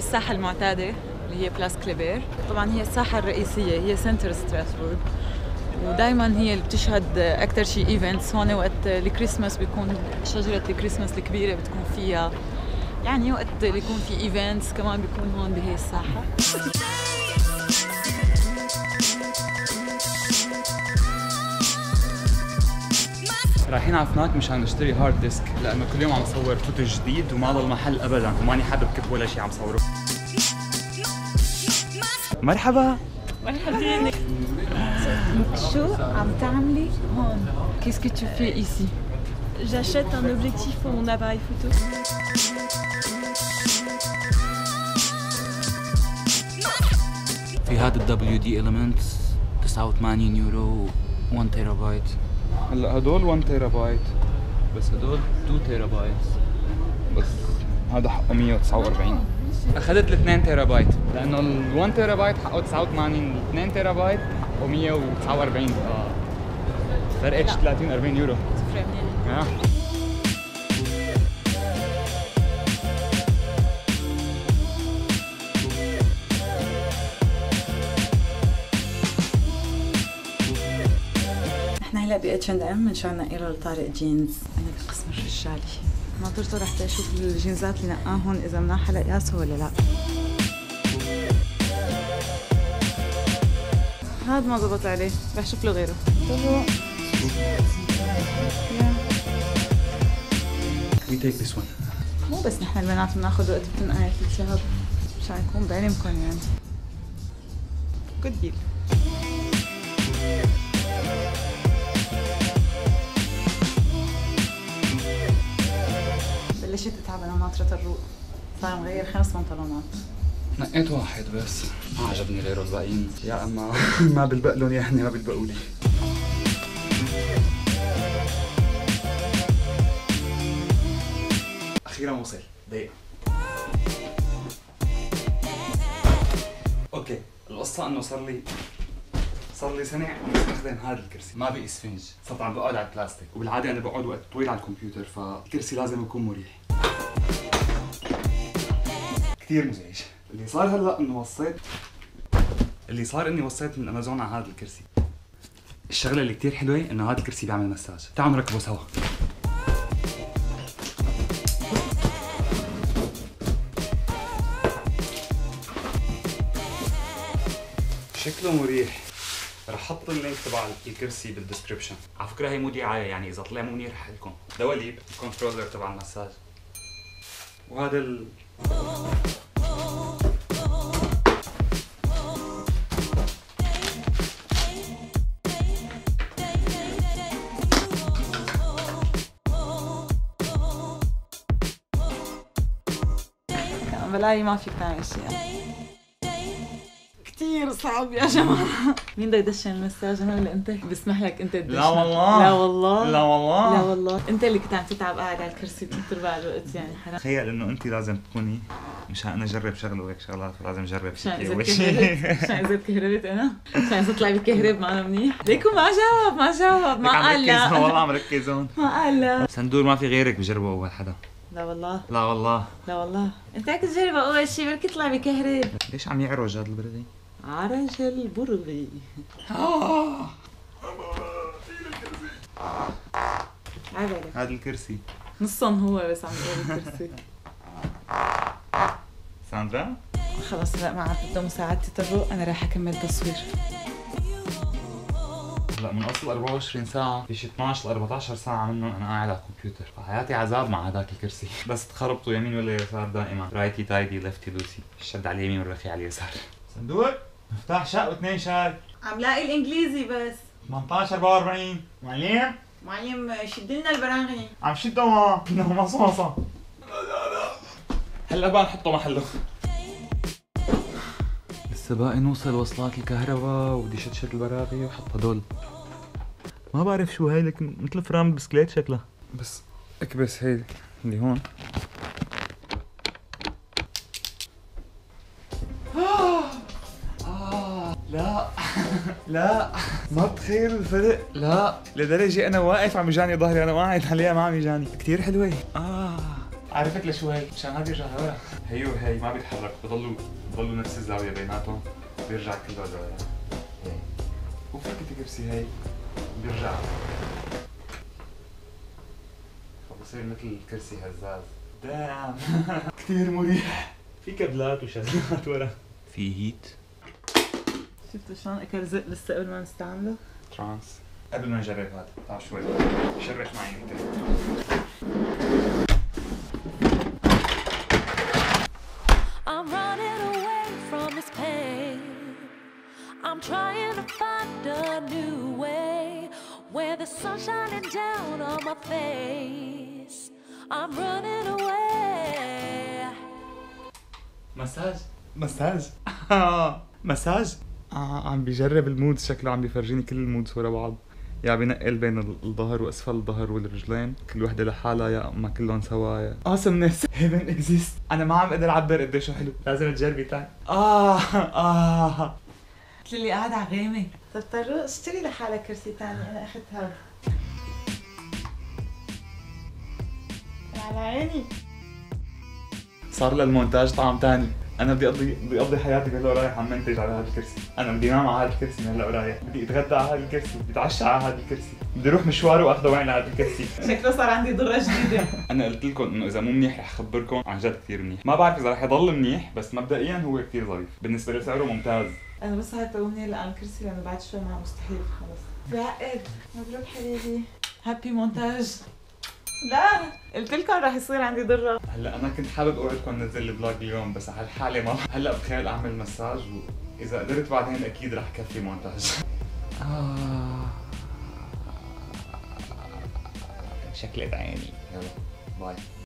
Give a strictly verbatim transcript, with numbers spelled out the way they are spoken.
الساحة المعتادة اللي هي بلاس كليبير. طبعا هي الساحة الرئيسية، هي سنتر ستراسبورغ، ودائما هي اللي بتشهد أكثر شيء ايفنتس. هون وقت الكريسماس بيكون شجرة الكريسماس الكبيرة بتكون فيها، يعني وقت اللي يكون في ايفنتس كمان بيكون هون بهي الساحة. رايحين على فناك مشان نشتري هارد ديسك، لانه كل يوم عم صور فوتج جديد وما ضل محل ابدا، وماني حابب كتب ولا شيء عم صوره. مرحبا مرحبا. شو عم تعملي هون؟ Qu'est-ce que tu fais ici? J'achète un objectif pour mon appareil photo. في هذا ال دبليو دي Elements تسعة وثمانين يورو واحد تيرا بايت. هلا هدول واحد تيرا بايت، بس هدول اثنين تيرا بايت، بس هذا حقه مية وتسعة وأربعين. اخذت ال اثنين تيرا بايت لانه ال واحد تيرا بايت حقه تسعة وثمانين، ال اثنين تيرا بايت و مية وتسعة وأربعين، فرقت ثلاثين أربعين يورو. صفر منيح. نحن هلا ب اتش اند ام مشان ننقي له لطارق جينز. انا بالقسم الرجالي. ناطرته رح اشوف الجينزات اللي نقاهم اذا مناح هلا قياسه ولا لا. هذا ما ضبط عليه، رح اشوف له غيره. We take this one. مو بس نحن البنات بناخذ وقت بتنقاية الثياب مشان يكون بعلمكم يعني. good deal. بلشت اتعب انا ناطرة الروق، صار مغير خمس بنطلونات. نقيت واحد بس ما عجبني غيره، الباقيين يا اما ما بلبق لهم يا هن ما بلبقوا لي. اخيرا وصل. دقيقة. اوكي، القصة انه صار لي صار لي سنة عم بستخدم هذا الكرسي، ما بقي اسفنج، صرت عم بقعد على البلاستيك، وبالعادة انا بقعد وقت طويل على الكمبيوتر، فالكرسي لازم يكون مريح. كثير مزعج. اللي صار هلا انه وصيت اللي صار اني وصيت من امازون على هذا الكرسي. الشغلة اللي كثير حلوة انه هذا الكرسي بيعمل مساج، تعالوا نركبه سوا. شكله مريح. رح احط اللينك تبع الكرسي بالدسكربشن. على فكره هي مو دعايه، يعني اذا طلع مو منيح رح لكم. دواليب الكنترولر تبع المساج، وهذا ال بلاقي ما فيك تعمل شيء. كثير صعب يا جماعة. مين بده يدشن المساج انا ولا انت؟ بسمح لك انت تدشن. لا والله لا والله لا والله لا والله انت اللي كنت عم تتعب قاعد على الكرسي بكثر بعض الوقت، يعني حرام. تخيل انه انت لازم تكوني مشان انا اجرب شغله وهيك شغلات، ولازم اجرب مشان شيء اذا اول شيء. تكهربت مشان اذا تكهربت انا مشان اذا طلع بكهرب معنا منيح. ليكو ما جاوب ما جاوب ما قال لا. والله عم ركز هون. ما قال لا. صندوق ما في غيرك بجربه اول حدا. لا والله لا والله لا والله انت هيك تجرب اول شيء بركي يطلع بكهرب. ليش عم يعرج هذا البردي؟ عرج البرغي. عبالك هذا الكرسي نصهم هو بس عم يقول الكرسي. ساندرا خلص هلا ما عاد بده مساعدتي الروق، انا راح اكمل تصوير. هلا من اصل أربعة وعشرين ساعة في شي اثنعش ل أربعة عشر ساعة منهم انا قاعد على الكمبيوتر، فحياتي عذاب مع هذاك الكرسي. بس تخربطوا يمين ولا يسار دائما، رايتي تايدي ليفتي لوسي، الشد على اليمين والرخي على اليسار. صندوق مفتاح شق واثنين شاي. عم لاقي الانجليزي بس. ثمانية عشر أربعة وأربعين. معلم معلم شد لنا البراغي. عم شده ما انه مصاصة. هلا بقى نحطه محله. لسه باقي نوصل وصلات الكهرباء، وبدي شد البراغي وحط هدول. ما بعرف شو هاي، لكن مثل فرام بسكليت شكلها. بس اكبس هي اللي هون. لا لا ما بتخيل الفرق. لا لدرجة أنا واقف عم يجاني ظهري، أنا قاعد عليها ما عم يجاني. كثير حلوة. آه عرفت لشو هي؟ مشان هذا يرجع لورا. هي وهي ما بيتحرك، بضلوا بضلوا نفس الزاوية بيناتهم، بيرجع كله لورا. هي وفكت الكرسي هي بيرجع. فبصير مثل الكرسي هزاز. دام كثير مريح. في كابلات وشغلات ورا. في هيت. شفتوا شلون اكل زق لسه قبل ما نستعمله؟ ترانس. قبل ما نجرب هذا، تعال شوي شرف معي انت. I'm running away from this pain. I'm trying to find a new way where the sun's shining down on my face. I'm running away. مساج مساج مساج. اه عم بيجرب المود، شكله عم بيفرجيني كل المودز ورا بعض. يا بينقل بين الظهر واسفل الظهر والرجلين، كل وحده لحالها يا اما كلهم سوا. يا awesomeness heaven exists. انا ما عم اقدر اعبر قديش حلو، لازم تجربي تاني. اه اه قلت لي قاعد على غيمه. طب طارق اشتري لحالك كرسي ثاني، انا اخذت هذا. على عيني. صار للمونتاج طعم تاني. انا بدي اقضي بدي اقضي حياتي بهلا ورايح عم منتج على هذا الكرسي. انا بدي انام على هذا الكرسي من هلا ورايح، بدي اتغدى على هذا الكرسي، بدي اتعشى على هذا الكرسي، بدي اروح مشوار واخذ وين على هذا الكرسي. شكله صار عندي ضرة جديدة. انا قلت لكم انه اذا مو منيح رح اخبركم، عن جد كثير منيح. ما بعرف اذا رح يضل منيح، بس مبدئيا هو كثير ظريف، بالنسبه لسعره ممتاز. انا بس هاي توهني لان الكرسي لانه بعد شوي معه مستحيل خلص. بعقد. مبروك حبيبي. هابي مونتاج. لا قلت لكم رح يصير عندي ضرة. هلا انا كنت حابب اقول لكم نزل الفلوج اليوم، بس على الحاله ما هلا بتخيل اعمل مساج، واذا قدرت بعدين اكيد رح كفي مونتاج. آه. شكلت عيني. يلا باي.